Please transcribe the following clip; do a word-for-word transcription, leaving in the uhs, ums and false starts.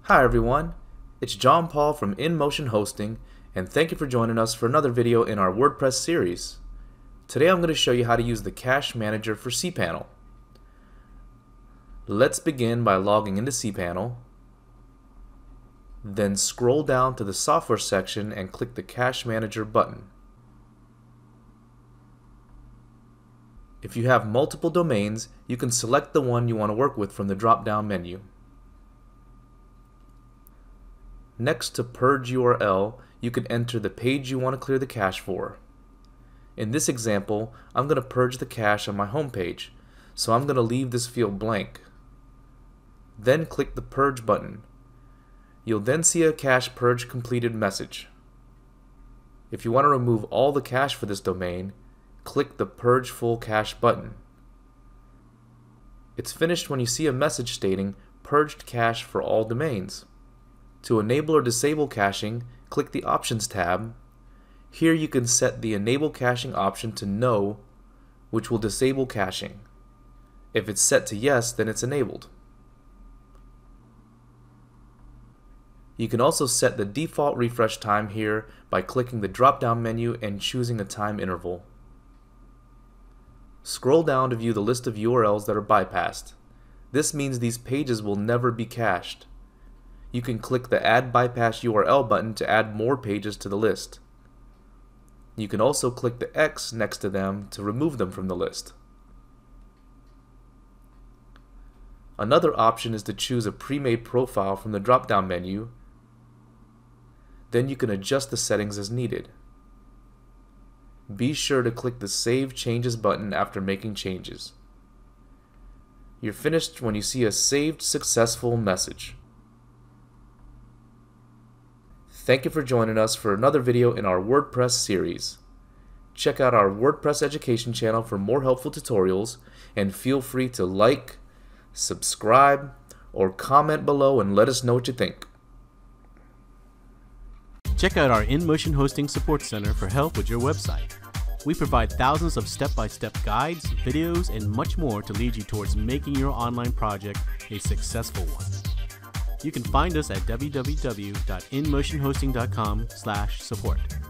Hi everyone, it's John Paul from InMotion Hosting, and thank you for joining us for another video in our WordPress series. Today I'm going to show you how to use the Cache Manager for cPanel. Let's begin by logging into cPanel, then scroll down to the Software section and click the Cache Manager button. If you have multiple domains, you can select the one you want to work with from the drop-down menu. Next to Purge U R L, you can enter the page you want to clear the cache for. In this example, I'm going to purge the cache on my home page, so I'm going to leave this field blank. Then click the Purge button. You'll then see a cache purge completed message. If you want to remove all the cache for this domain, click the Purge Full Cache button. It's finished when you see a message stating Purged Cache for all domains. To enable or disable caching, click the Options tab. Here you can set the Enable Caching option to No, which will disable caching. If it's set to Yes, then it's enabled. You can also set the default refresh time here by clicking the drop-down menu and choosing a time interval. Scroll down to view the list of U R Ls that are bypassed. This means these pages will never be cached. You can click the Add Bypass U R L button to add more pages to the list. You can also click the X next to them to remove them from the list. Another option is to choose a pre-made profile from the drop-down menu. Then you can adjust the settings as needed. Be sure to click the Save Changes button after making changes. You're finished when you see a Saved Successful message. Thank you for joining us for another video in our WordPress series. Check out our WordPress education channel for more helpful tutorials, and feel free to like, subscribe, or comment below and let us know what you think. Check out our InMotion Hosting Support Center for help with your website. We provide thousands of step-by-step guides, videos, and much more to lead you towards making your online project a successful one. You can find us at w w w dot in motion hosting dot com slash support.